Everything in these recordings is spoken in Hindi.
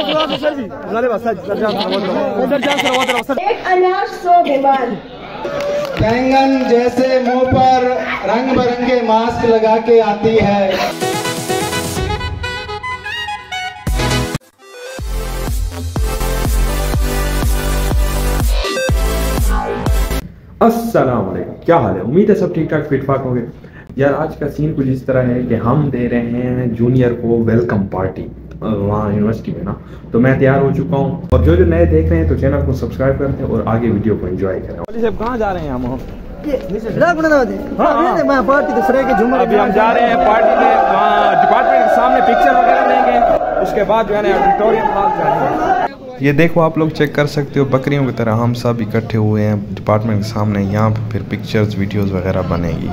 एक अनार 100 बीमार। बैंगन जैसे मुंह पर रंग बिरंगे मास्क लगा के आती है। अस्सलाम वालेकुम, क्या हाल है? उम्मीद है सब ठीक ठाक फिट फाक होंगे। यार आज का सीन कुछ इस तरह है कि हम दे रहे हैं जूनियर को वेलकम पार्टी वहाँ यूनिवर्सिटी में ना। तो मैं तैयार हो चुका हूँ और जो नए देख रहे हैं तो चैनल को सब्सक्राइब करते हैं और आगे वीडियो को एंजॉय करें। साहब कहाँ जा रहे हैं हम? अभी हम जा रहे हैं पार्टी में, डिपार्टमेंट के सामने पिक्चर वगैरह लेंगे, उसके बाद जो है ना ऑडिटोरियम हॉल जाएंगे। ये देखो आप लोग चेक कर सकते हो, बकरियों की तरह हम सब इकट्ठे हुए हैं डिपार्टमेंट के सामने। यहाँ पे फिर पिक्चर्स वीडियोस वगैरह बनेगी।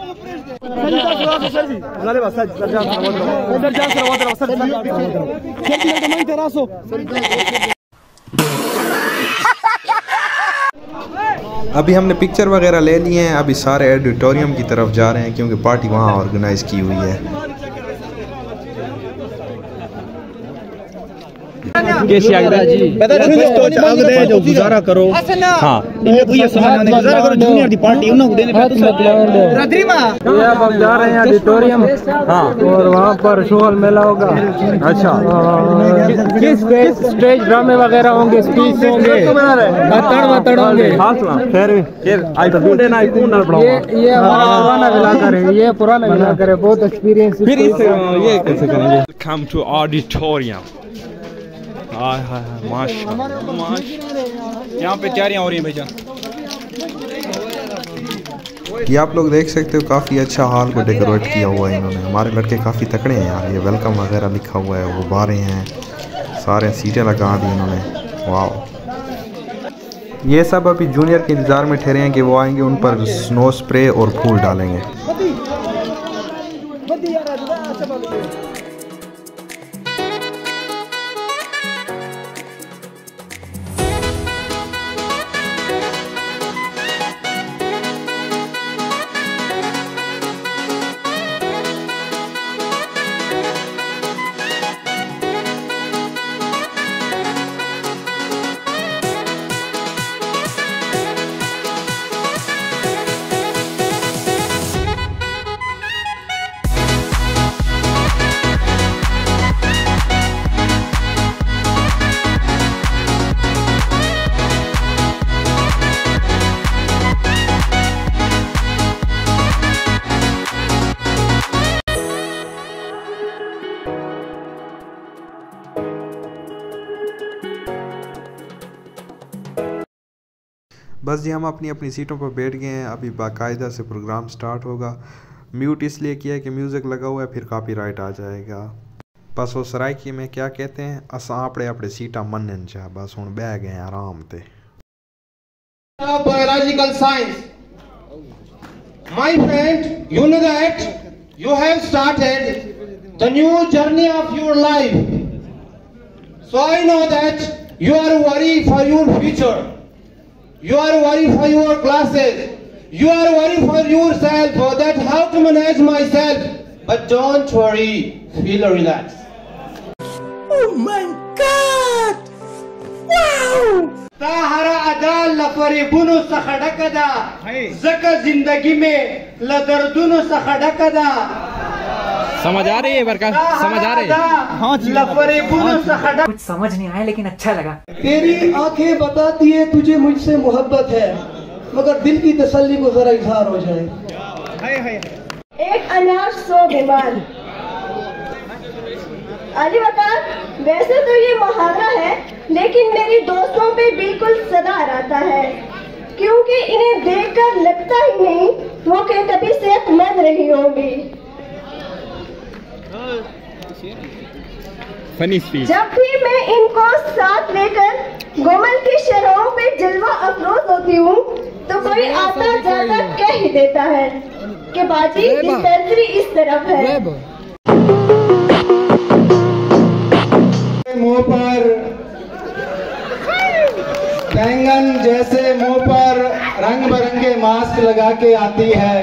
अभी हमने पिक्चर वगैरह ले लिए हैं, अभी सारे ऑडिटोरियम की तरफ जा रहे हैं क्योंकि पार्टी वहाँ ऑर्गेनाइज की हुई है। जो गुजारा करो, हाँ गुजारा करो जूनियर दी पार्टी उन्होंने देने अब हम जा रहे हैं ऑडिटोरियम, हाँ, और वहाँ पर शोहल मेला होगा। अच्छा, किस स्टेज ड्रामे वगैरह होंगे, स्पीच होंगे, बतड़ होंगे। ये हमारा पुराना इलाका है, ये पुराना इलाका है, बहुत एक्सपीरियंस। फिर ये कैसे करेंगे? Come to auditorium. माशाल्लाह, यहाँ पे तैयारियां हो रही हैं भैया। ये आप लोग देख सकते हो, काफ़ी अच्छा हॉल को डेकोरेट किया हुआ है इन्होंने। हमारे लड़के काफ़ी तकड़े हैं यार। ये वेलकम वगैरह लिखा हुआ है, वो बारे हैं, सारे सीटें लगा दी इन्होंने। वाह, ये सब अभी जूनियर के इंतज़ार में ठहरे हैं कि वो आएंगे, उन पर स्नो स्प्रे और फूल डालेंगे। बस जी, हम अपनी अपनी सीटों पर बैठ गए हैं। अभी बाकायदा से प्रोग्राम स्टार्ट होगा। म्यूट इसलिए किया है कि म्यूज़िक लगा हुआ है, फिर कॉपीराइट आ जाएगा। बस वो सराइकी में क्या कहते हैं, अस आपड़े अपने सीटा मनन चाह, बस हुण बह गए आराम ते। Biological science. My friend, you know that you have started the new journey of your life. So I know that you are worried for your future. You are worried for your classes. You are worried for yourself, for that how to manage myself. But don't worry, feel relaxed. Oh my God! Wow! ताहरा अदाल लफरीबुनु सखड़कदा, ज़का जिंदगी में लदर्दुनु सखड़कदा। समझ आ रही है बरका? समझ आ रही है? हाँ जी। कुछ समझ नहीं आया लेकिन अच्छा लगा। तेरी आंखें बताती है तुझे मुझसे मोहब्बत है, मगर दिल की तसल्ली को जरा इजहार हो जाए। एक अनार 100 बीमार। अली वकार, वैसे तो ये मुहावरा है, लेकिन मेरी दोस्तों पे बिल्कुल सदार आता है, क्योंकि इन्हें देखकर लगता ही नहीं वो कभी सेहतमंद रही होंगी। जब भी मैं इनको साथ लेकर गोमल की शहरों पे जलवा अफरोज होती हूँ तो कोई आता जाता कह ही देता है कि बाजी डिस्पेंसरी इस तरफ है। मुंह पर बैंगन जैसे मुंह पर रंग बिरंगे मास्क लगा के आती है,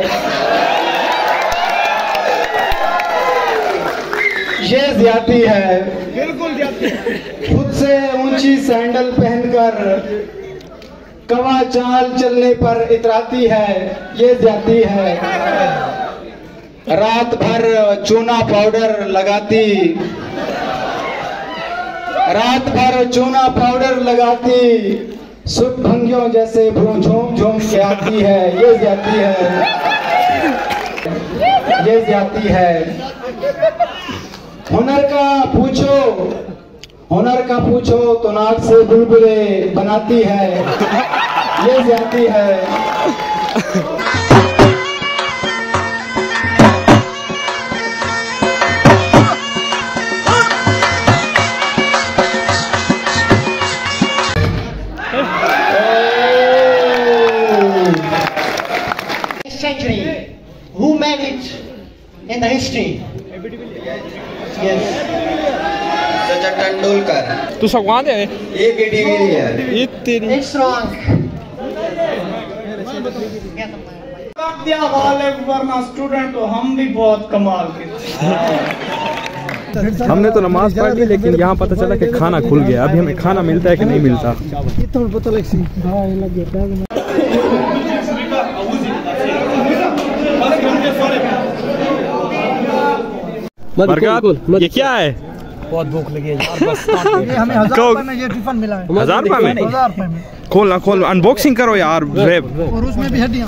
ये ज्यादती है। बिल्कुल खुद से ऊंची सैंडल पहनकर कवा चाल चलने पर इतराती है, ये जाती है। रात भर चूना पाउडर लगाती, रात भर चूना पाउडर लगाती, सुख भंगियों जैसे भूम झूम झूम के आती है, ये जाती है, ये जाती है। हुनर का पूछो, हुनर का पूछो तो नाक से बुलबुले बनाती है, ये जाती है। Century, who made it in the history? Yes. Sachin Tendulkar. तू सकवान है ये केटीगरी है। इतनी It's wrong. दिया गालिब वरना स्टूडेंट हो, हम भी बहुत कमाल के थे। हमने तो नमाज पढ़ ली, लेकिन यहाँ पता चला कि खाना खुल गया। अभी हमें खाना मिलता है कि नहीं मिलता। बरकत, ये क्या है? बहुत भूख लगी है यार, बस ये हमें 1000 रुपए में ये टिफिन मिला है। 1000 रुपए में? 1000 रुपए में। खोलना, खोल, अनबॉक्सिंग करो यार। और उसमें भी हड्डियां।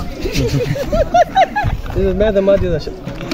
मैं तो मार दिया।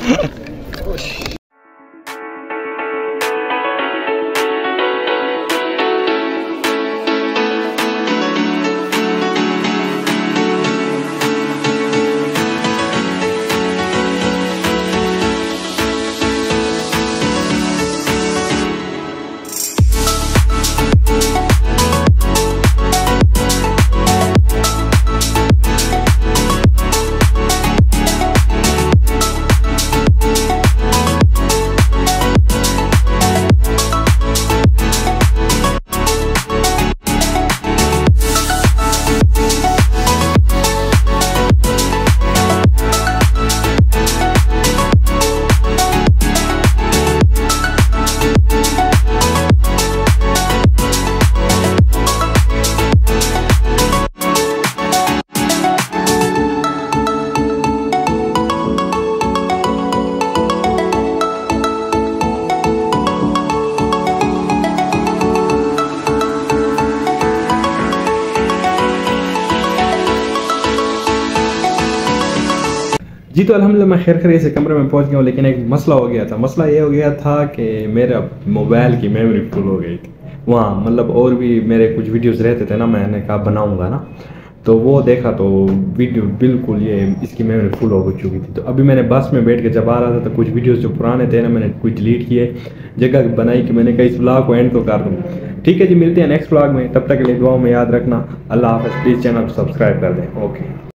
जी तो अल्हम्दुलिल्लाह मैं खैर खैरियत से कमरे में पहुंच गया हूँ, लेकिन एक मसला हो गया था। मसला ये हो गया था कि मेरा मोबाइल की मेमोरी फुल हो गई थी वहाँ, मतलब और भी मेरे कुछ वीडियोस रहते थे ना, मैंने कहा बनाऊंगा ना, तो वो देखा तो वीडियो बिल्कुल ये इसकी मेमोरी फुल हो चुकी थी। तो अभी मैंने बस में बैठ के जब आ रहा था तो कुछ वीडियोस जो पुराने थे ना मैंने कुछ डिलीट किए, जगह बनाई कि मैंने कहा इस व्लॉग को एंड तो कर दूँ। ठीक है जी, मिलते हैं नेक्स्ट व्लॉग में, तब तक के लिए दुआओं में याद रखना। अल्लाह हाफ़िज़। प्लीज़ चैनल को सब्सक्राइब कर दें। ओके।